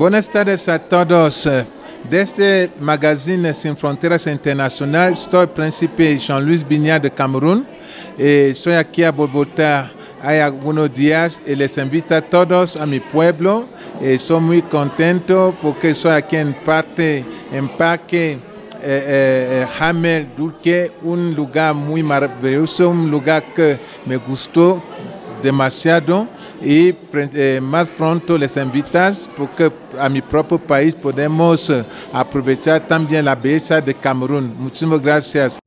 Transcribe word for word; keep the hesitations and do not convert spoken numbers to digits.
Buenas tardes a todos. Desde el magazine Sin Fronteras Internacional, soy Príncipe Jean-Louis Bignard de Camerún. Eh, estoy aquí a Bogotá hay algunos días y les invito a todos a mi pueblo. Eh, soy muy contento porque estoy aquí en parte en Parque eh, eh, Hamel Dulce, un lugar muy maravilloso, un lugar que me gustó demasiado y eh, más pronto les invitas porque a mi propio país podemos aprovechar también la belleza de Camerún. Muchísimas gracias.